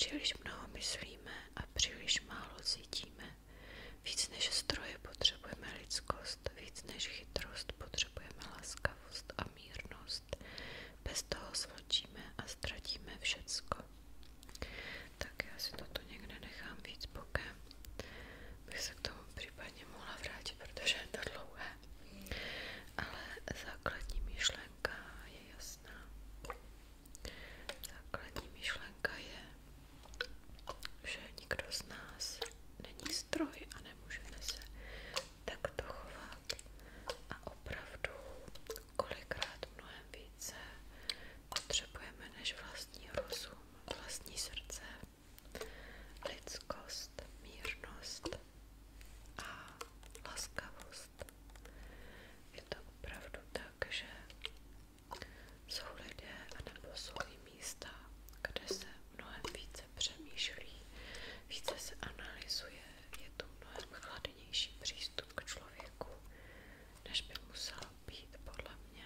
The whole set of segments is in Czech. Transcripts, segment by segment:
příliš mnoho myslíme a příliš málo cítíme. Víc než stroje potřebujeme lidskost, víc než chytrost potřebujeme laskavost a mírnost. Bez toho zvlčíme a ztratíme všecko. Tak já si toto někde nechám víc bokem. Bych se k tomu případně mohla vrátit, protože je to dlouhé. Ale základní myšlenka je jasná. Základní myšlenka je, že nikdo z nás není stroj a nemůžeme se takto chovat. A opravdu kolikrát mnohem více potřebujeme než vlastní rozum, vlastní srdce, lidskost, mírnost a laskavost. Je to opravdu tak, že jsou lidé anebo jsou i místa, kde se mnohem více přemýšlí, více se analyzuje, je to mnohem chladnější přístup k člověku, než by musel být podle mě.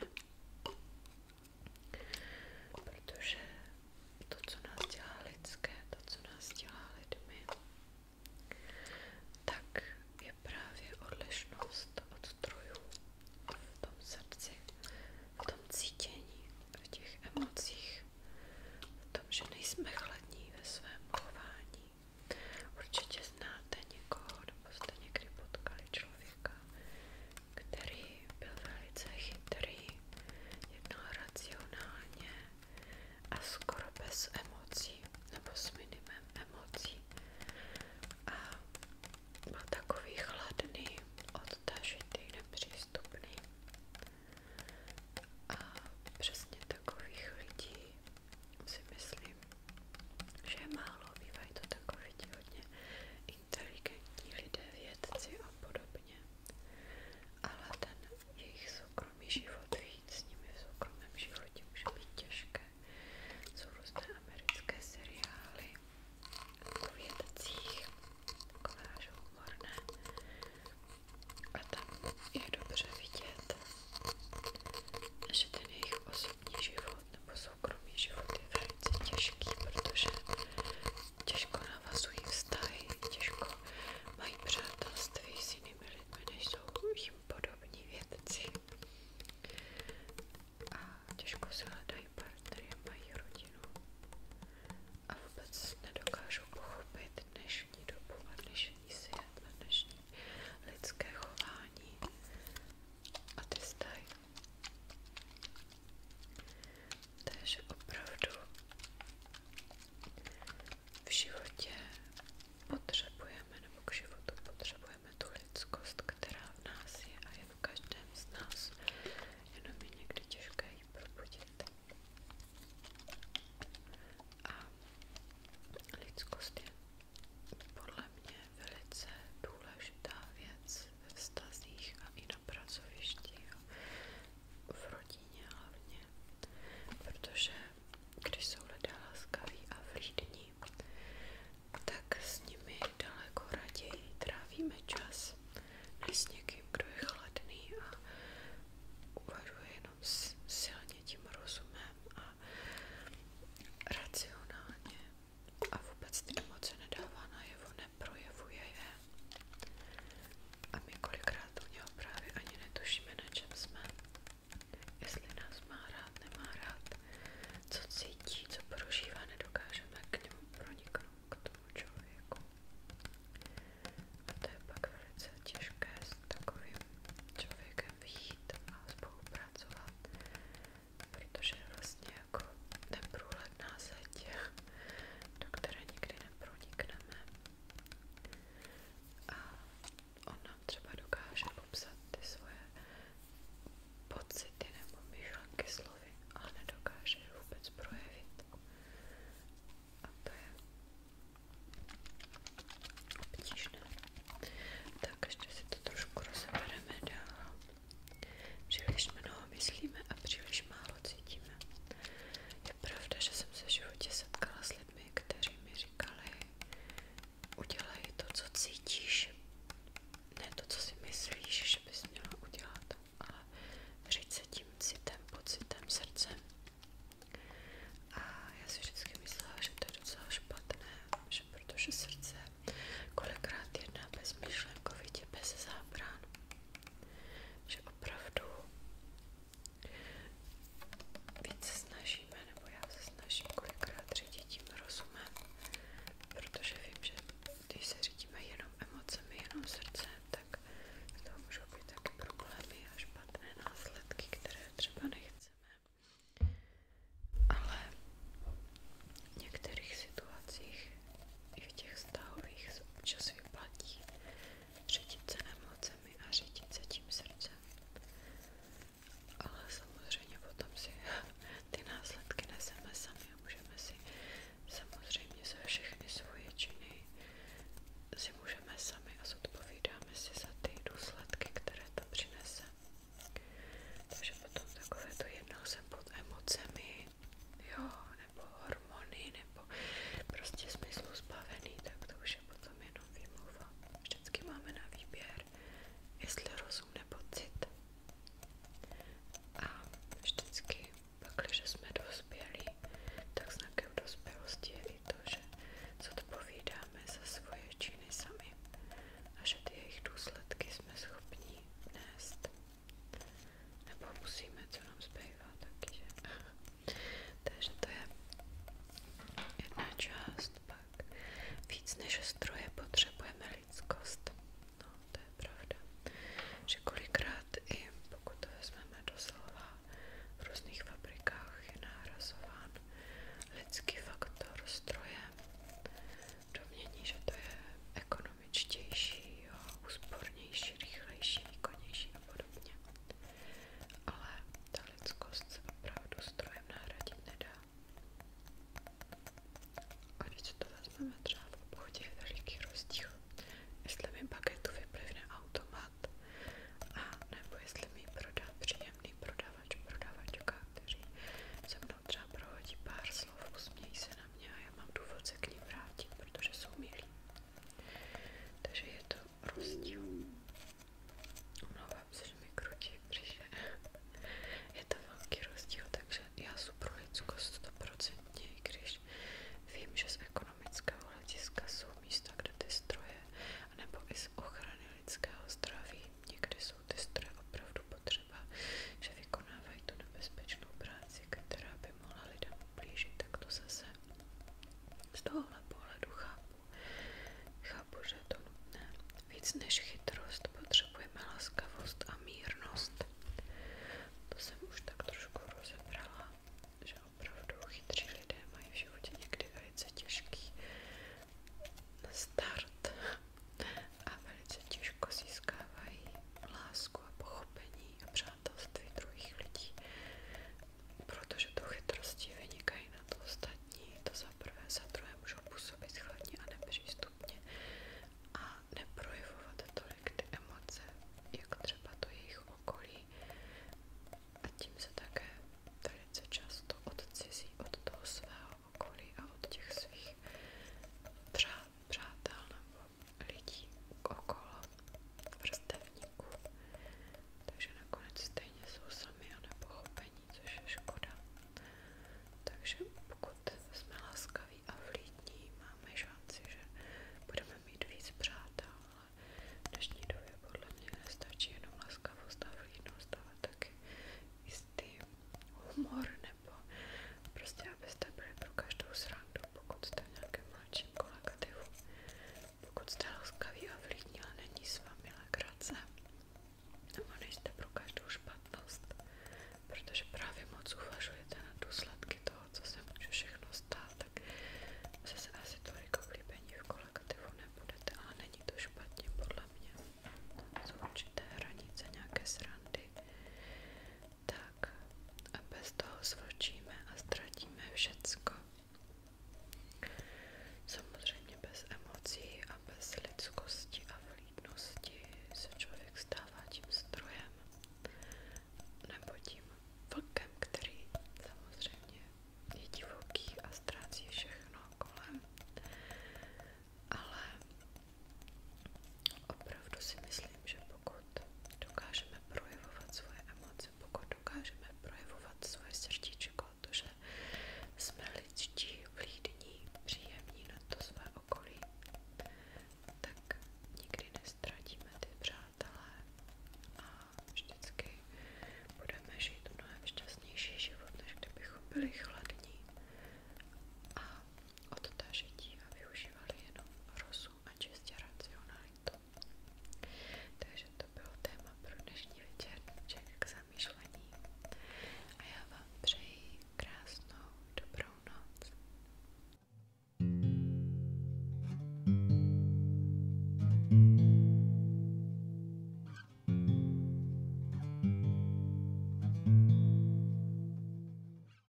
Protože to, co nás dělá lidské, to, co nás dělá lidmi, tak je právě odlišnost od strojů v tom srdci, v tom cítění, v těch emocích, v tom, že nejsme